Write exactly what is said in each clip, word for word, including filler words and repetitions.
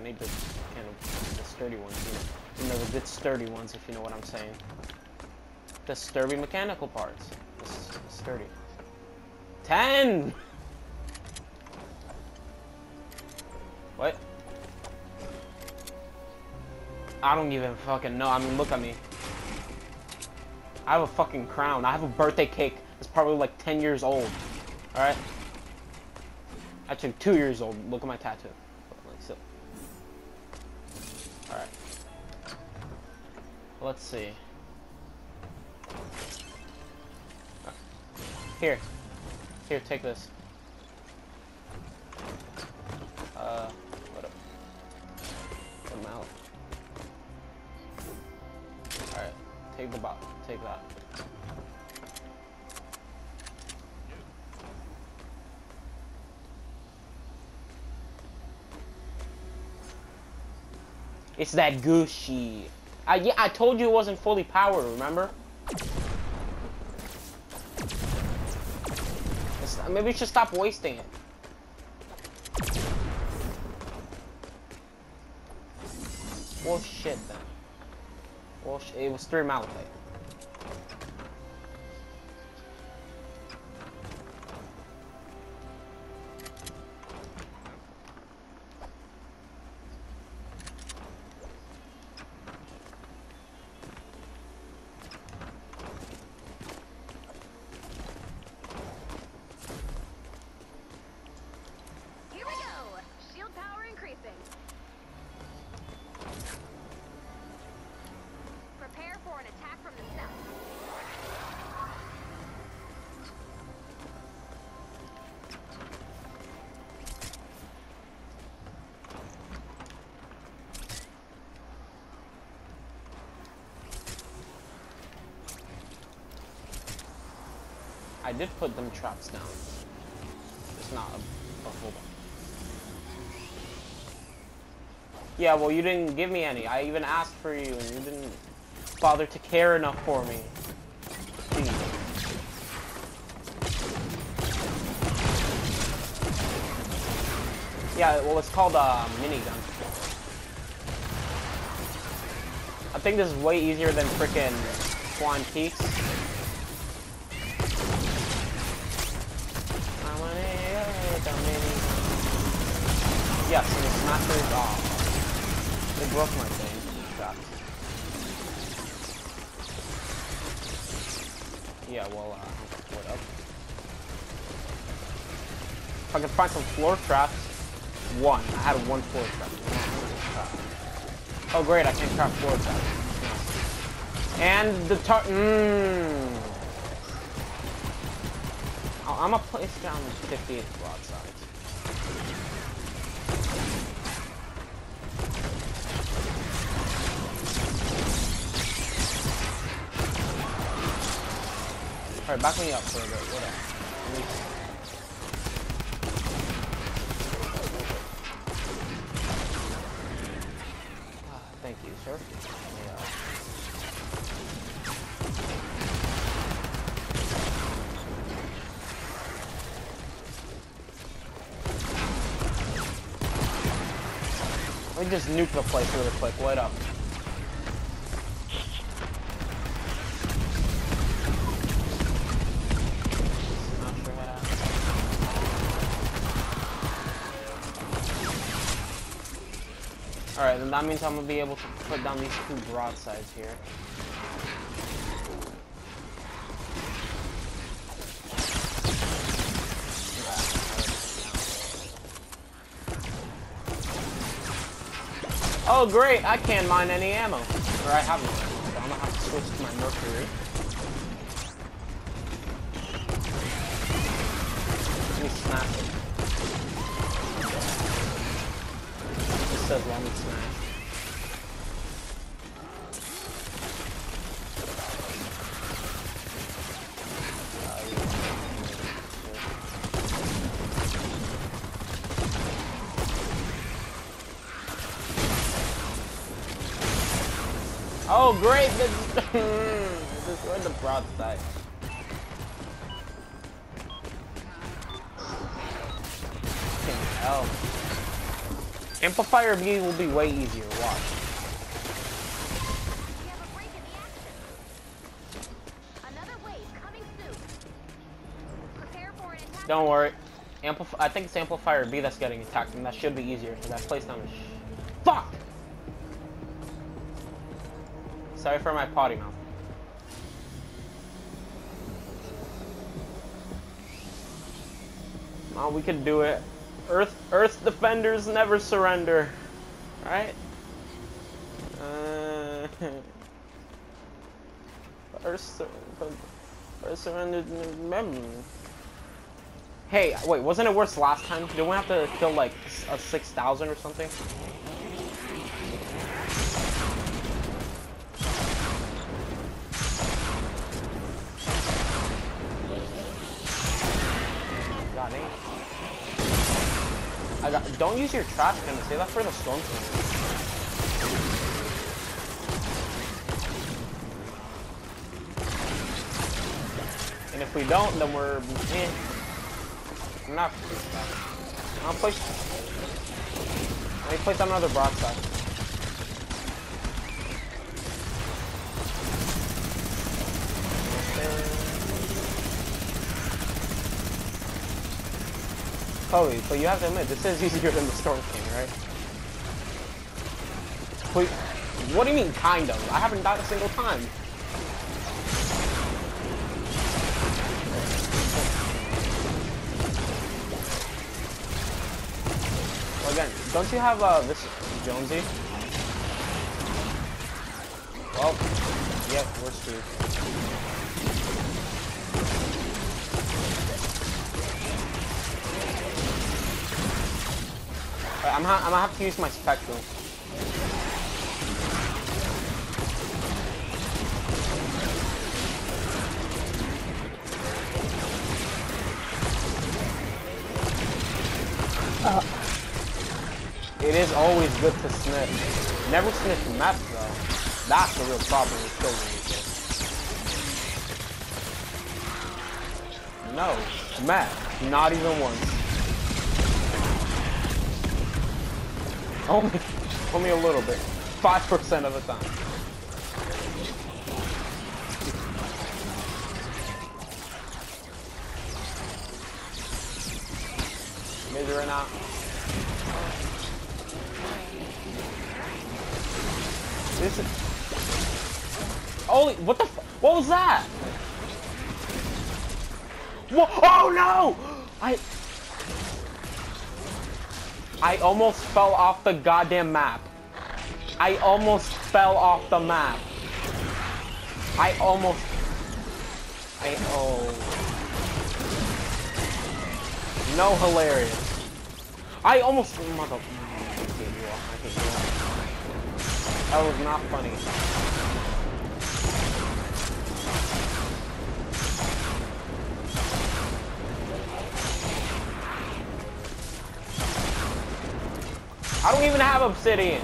made the kind of the sturdy ones, you know, you know, the good sturdy ones, if you know what I'm saying. The sturdy mechanical parts. This is sturdy. Ten. What? I don't even fucking know. I mean, look at me. I have a fucking crown. I have a birthday cake that's probably like ten years old. Alright? Actually, two years old. Look at my tattoo. Like so. Alright. Let's see. Here. Here, take this. Uh, what up? Put them out. Alright. Take the box. Take that. It's that Gucci. I yeah, I told you it wasn't fully powered, remember? It's, maybe we should stop wasting it. Well, shit then. Well, sh it was three malachite. I did put them traps down. It's not a, a whole bunch. Yeah, well, you didn't give me any. I even asked for you, and you didn't bother to care enough for me. Please. Yeah, well, it's called a minigun. I think this is way easier than frickin' Twin Peaks. Yes, and the smashers off. They broke my thing. Traps. Yeah, well, uh, what up? If I can find some floor traps. One. I had one floor trap. Oh, great, I can craft floor traps. And the tar- Mmm. I'm gonna place down fifty-eight broadsides. Alright, back me up for a bit. What up? Ah, thank you, sir. Yeah. Let me just nuke the place really quick. Wait up. Alright, then that means I'm gonna be able to put down these two broadsides here. Oh great, I can't mine any ammo. Or I have no ammo, so I'm gonna have to switch to my Mercury. Let me smash it. It says let me smash. Oh great, this destroyed the broadside. Fucking hell. Amplifier B will be way easier. Watch. Don't worry. Amplif I think it's Amplifier B that's getting attacked, and that should be easier, because that place down is sh Fuck! Sorry for my potty mouth. Oh, we could do it. Earth, Earth defenders never surrender. Right? Uh, Earth, Earth surrendered. Hey, wait, wasn't it worse last time? Didn't we have to kill like a six thousand or something? God dang. I got. Don't use your trash can. Save that for the storm cannon. And if we don't, then we're. Eh. I'm not. I'll place. Let me place another broadside. Chloe, but you have to admit, this is easier than the Storm King, right? Wait, what do you mean, kind of? I haven't died a single time. Well, again, don't you have uh, this Jonesy? Well, yep, we're screwed. Right, I'm, ha I'm gonna have to use my Spectrum. Uh. It is always good to sniff. Never sniff meth though. That's the real problem with killing each other. No, meth. Not even once. Only, only a little bit. Five percent of the time. Maybe right now. This is. Holy, what the? F what was that? Whoa! Oh no! I. I almost fell off the goddamn map. I almost fell off the map. I almost... I... Oh... No, hilarious. I almost... Mother... I hate you all. I hate you all. That was not funny. I don't even have obsidian.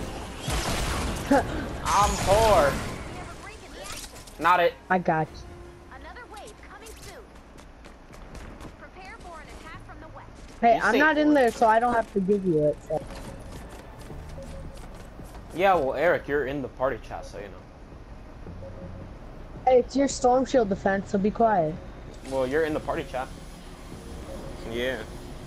I'm poor. Not it. I got you. Another wave coming soon. Prepare for an attack from the west. Hey, You I'm say not in what? there, so I don't have to give you it. So. Yeah, well, Eric, you're in the party chat, so you know. Hey, it's your storm shield defense, so be quiet. Well, you're in the party chat. Yeah.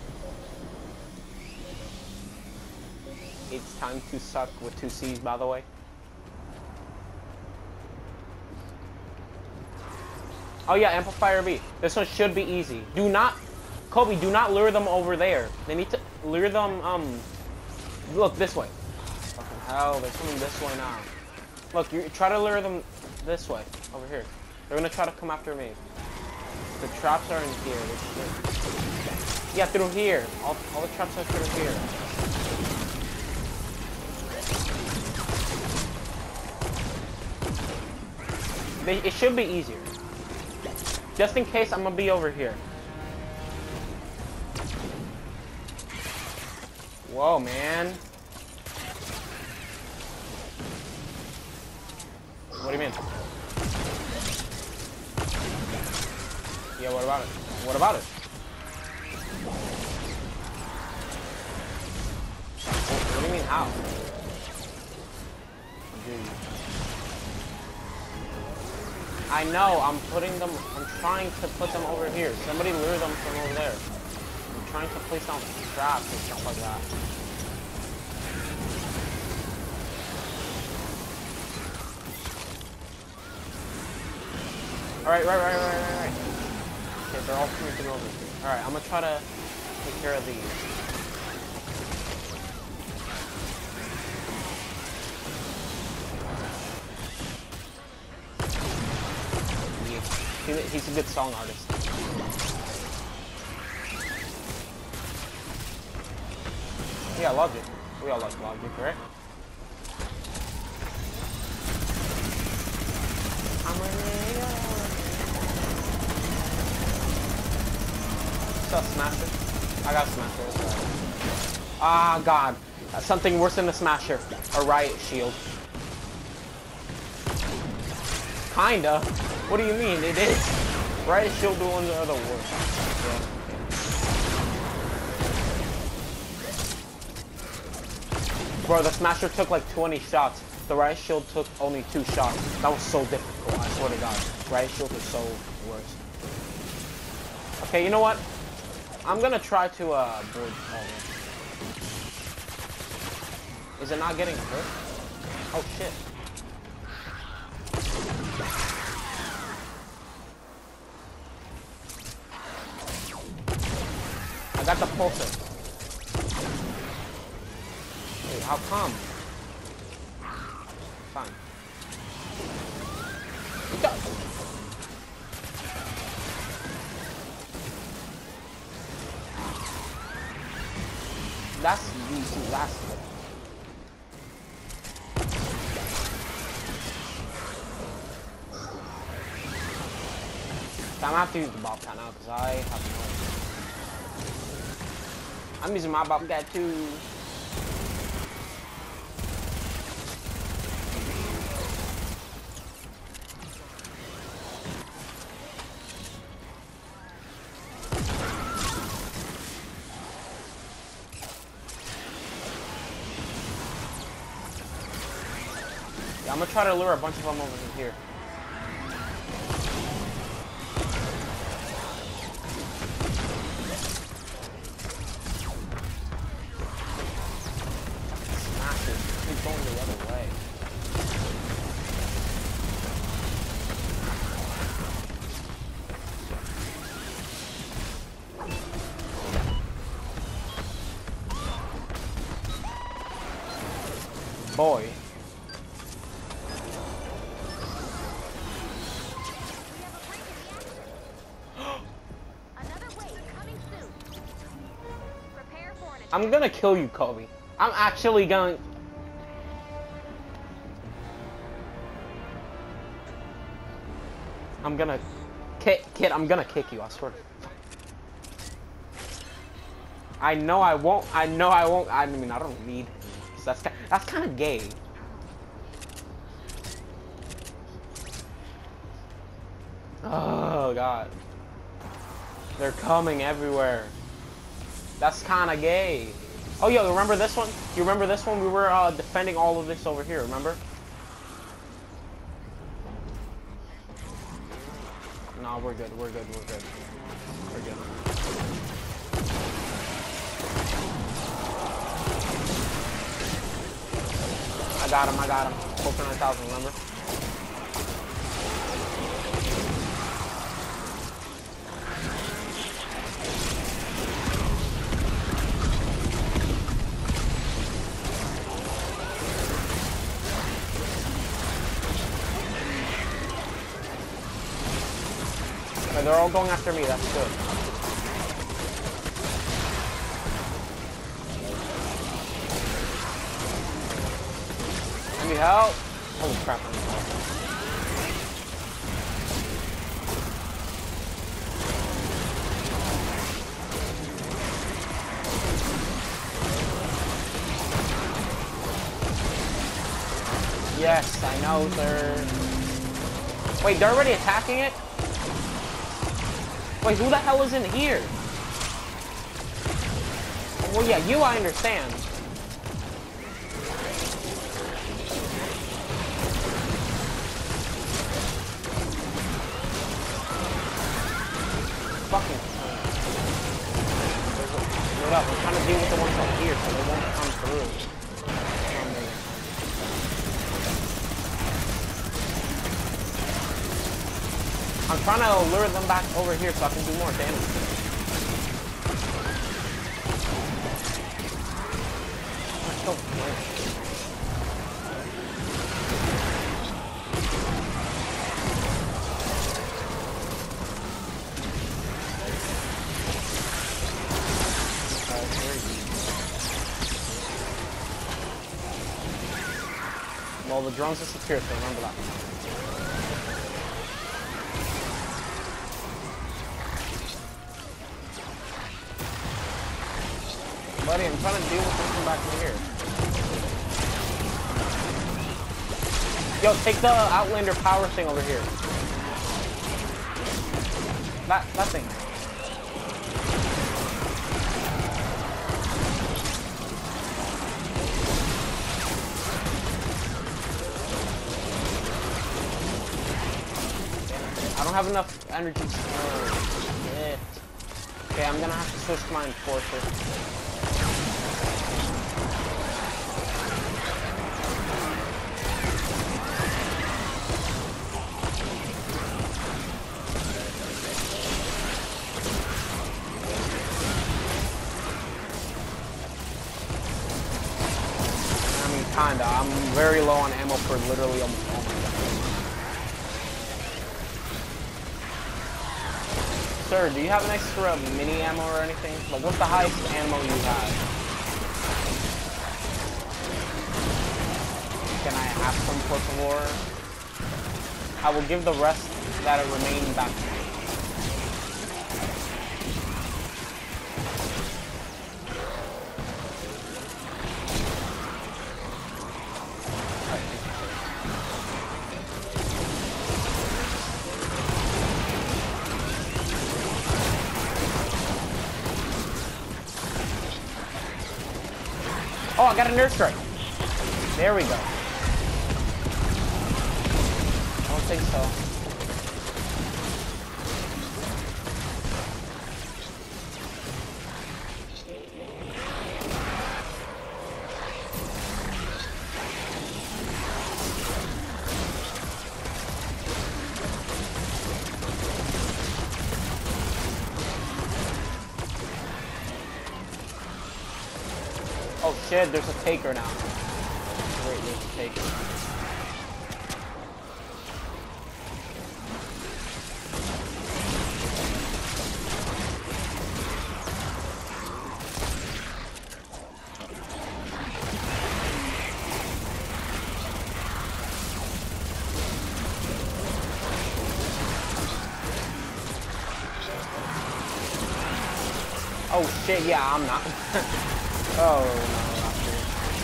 It's time to suck with two C's, by the way. Oh yeah, Amplifier B. This one should be easy. Do not, Kobe, do not lure them over there. They need to lure them, um, look this way. Fucking hell, they're coming this way now. Look, you try to lure them this way, over here. They're gonna try to come after me. The traps are in here. Yeah, through here. All, all the traps are through here. They, it should be easier. Just in case, I'm gonna be over here. Whoa, man. What do you mean? Yeah, what about it? What about it? What, what do you mean? How? Dude. I know, I'm putting them, I'm trying to put them over here. Somebody lure them from over there. I'm trying to place down traps and stuff like that. Alright, right, right, right, right, right. Okay, they're all coming through over here. Alright, I'm gonna try to take care of these. Yeah, he's a good song artist. Yeah, Logic. We all like Logic, right? I'm What's up, Smasher? I got Smasher. Ah, God. That's something worse than a Smasher. A Riot Shield. Kinda. What do you mean? It is. Riot Shield ones are the worst. Yeah. Bro, the Smasher took like twenty shots. The Riot Shield took only two shots. That was so difficult, I swear to God. Riot Shield is so worse. Okay, you know what? I'm gonna try to, uh, board. Oh, yeah. Is it not getting hurt? Oh, shit. I got the pulsar. Wait, how come? Fine. Go. That's easy, last one. I'm gonna have to use the Bobcat now because I have no. I'm using my Bobcat too. Yeah, I'm gonna try to lure a bunch of them over here. Smashes. He's going the other way. Boy. I'm gonna kill you, Kobe. I'm actually going. I'm gonna, kid, kid. I'm gonna kick you. I swear. I know I won't. I know I won't. I mean, I don't need. That's that's kind of gay. Oh God. They're coming everywhere. That's kind of gay. Oh, yo, remember this one? You remember this one? We were uh, defending all of this over here, remember? No, we're good, we're good, we're good. We're good. I got him, I got him. Close to nine thousand, remember? They're all going after me, that's good. I need help. Holy crap, I need help. Yes, I know they're... Wait, they're already attacking it? Wait, who the hell is in here? Well, yeah, you I understand. deal with the ones up here, so they won't come through. I'm trying to lure them back over here so I can do more damage to them. They're so quick. Well, the drones disappeared, so remember that. Buddy, I'm trying to deal with this from back here. Yo, take the Outlander power thing over here. That, that thing. I don't have enough energy. Oh, shit. Okay, I'm gonna have to switch to my enforcer. I mean, kinda. I'm very low on ammo for literally almost all my weapons. Sir, do you have an extra mini ammo or anything? Like, what's the highest ammo you have? Can I have some, por favor? I will give the rest that remain back to me. Oh, I got a nerve strike. There we go. I don't think so. Oh shit, there's a taker now. Wait, there's a taker. Oh shit, yeah, I'm not. Oh, no, not good.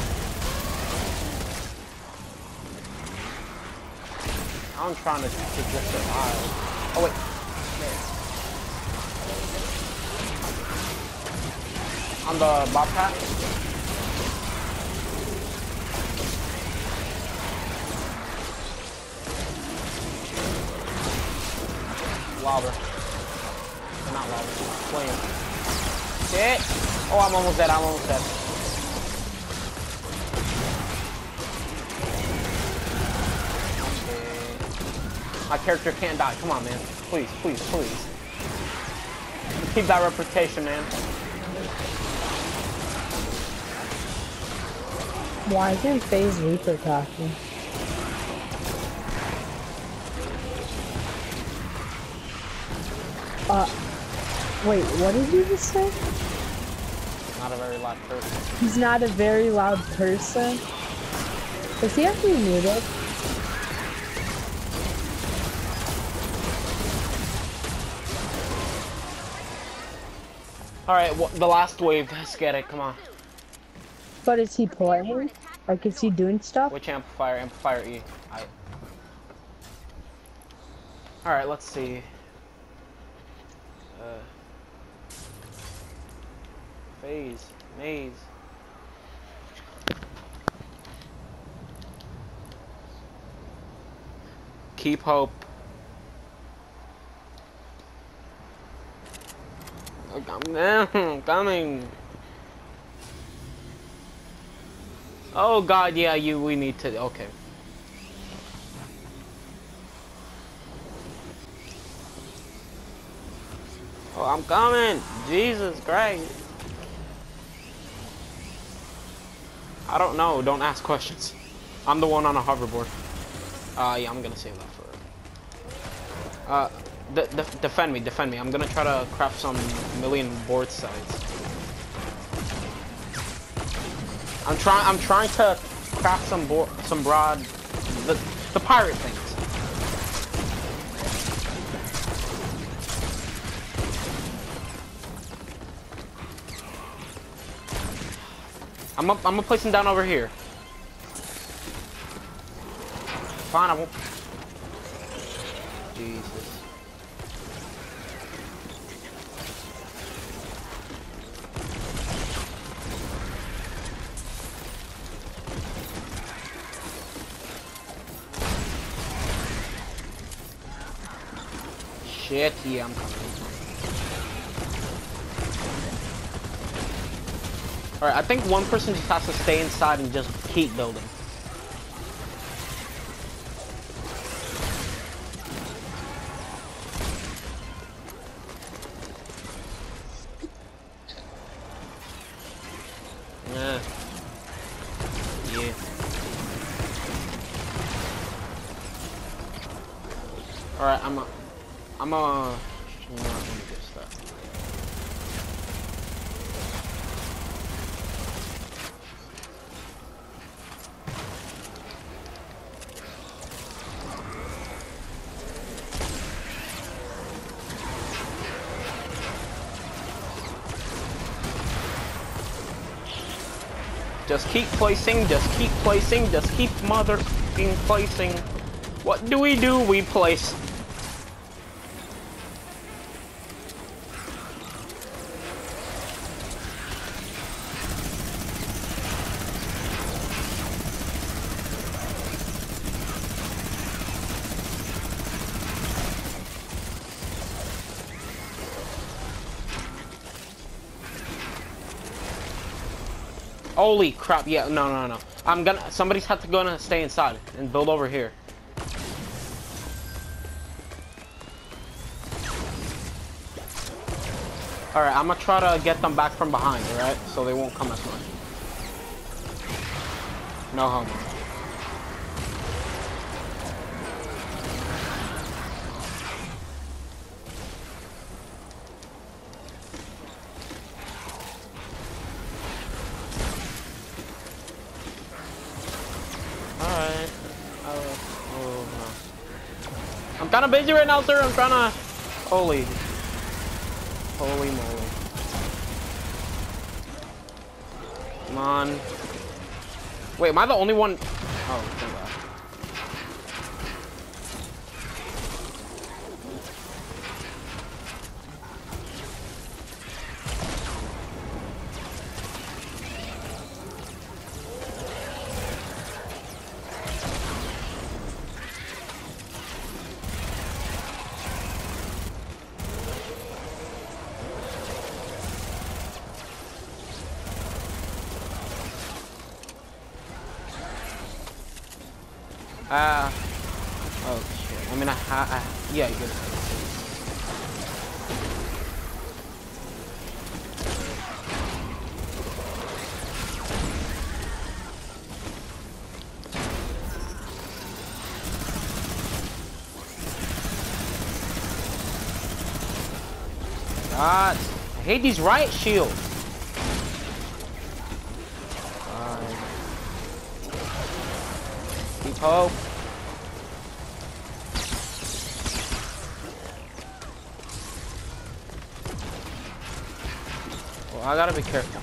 I'm trying to, to just survive. Oh, wait. There. On the Bobcat? Lobber. Not lobber. Flame. Shit! Oh, I'm almost dead, I'm almost dead. Okay. My character can't die. Come on, man. Please, please, please. Keep that reputation, man. Why isn't FaZe Reaper talking? Uh, wait, what did you just say? Not a very loud person. He's not a very loud person? Does he have to be muted? Alright, well, the last wave. Let's get it. Come on. But is he playing? Like, is he doing stuff? Which amplifier? Amplifier E. I... Alright, let's see. Uh, phase. Maze. Keep hope. I'm coming. Oh god, yeah, you. We need to. Okay. Oh, I'm coming. Jesus Christ. I don't know. Don't ask questions. I'm the one on a hoverboard. Uh, yeah, I'm gonna save that for. Uh, de de defend me, defend me. I'm gonna try to craft some million board sides. I'm trying. I'm trying to craft some board, some broad, the the pirate things. I'm up. I'm gonna place them down over here. Fine, I won't. Jesus. Shit, yeah, I'm coming. Alright, I think one person just has to stay inside and just keep building. Yeah. Yeah. Alright, I'm a... I'm a... You know what, let me get that. Just keep placing, just keep placing, just keep motherfucking placing. What do we do? We place. Holy crap, yeah, no, no, no. I'm gonna, somebody's have to go and stay inside and build over here. Alright, I'm gonna try to get them back from behind, alright? So they won't come as much. No homo. Alright. Oh, oh, no. I'm kinda busy right now, sir. I'm trying to... Holy. Holy moly. Come on. Wait, am I the only one? Oh, thank God. Ah. Uh, oh shit. I mean, I ha. I, yeah, you good. God, I hate these riot shields. God. Keep hope. Well, I gotta be careful.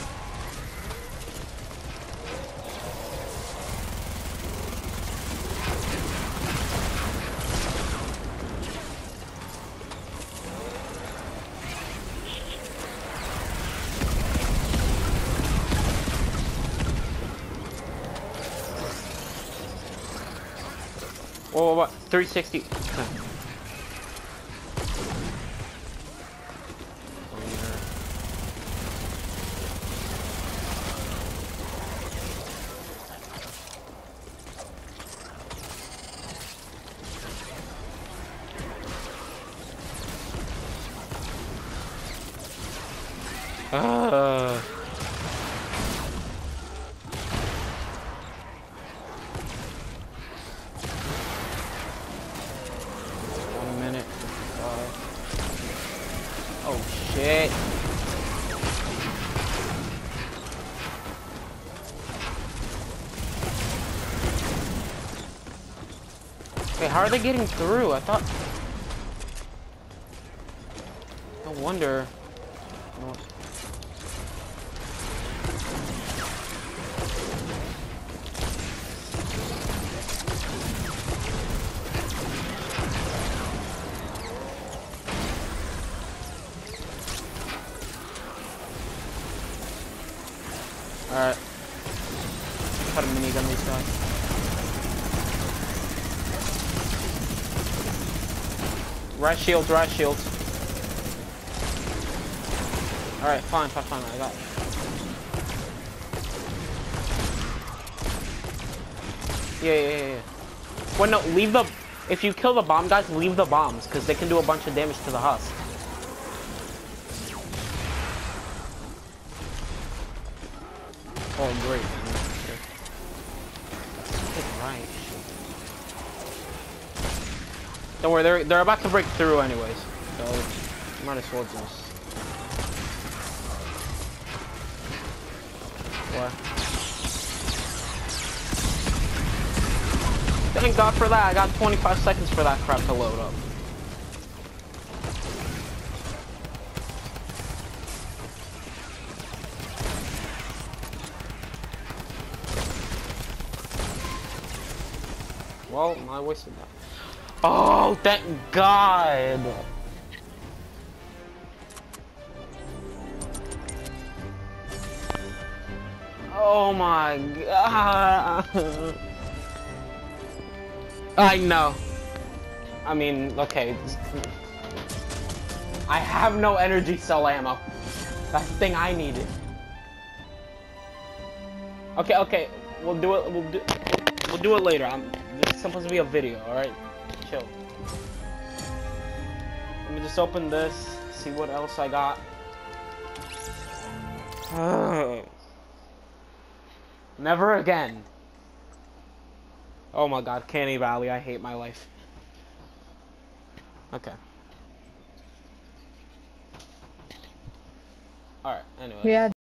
Whoa, what? three sixty. Uh. One minute. Uh, oh shit. Wait, how are they getting through? I thought. No wonder. No. Alright. Try to minigun these guys. Riot shields, riot shields. Alright, fine, fine, fine, I got it. Yeah, yeah, yeah, yeah. Well, no, leave the... If you kill the bomb guys, leave the bombs, because they can do a bunch of damage to the husk. Oh, great. Right. Don't worry, they're, they're about to break through anyways, so might as well just... What? Thank God for that. I got twenty-five seconds for that crap to load up. Well, I wasted that. Oh, thank God. Oh my God. I know. I mean, okay. I have no energy cell ammo. That's the thing I needed. Okay, okay. We'll do it. We'll do. We'll do it later. I'm. This is supposed to be a video. All right. Chill. Let me just open this. See what else I got. Never again. Oh my God, Canny Valley, I hate my life. Okay. Alright, anyway. Yeah.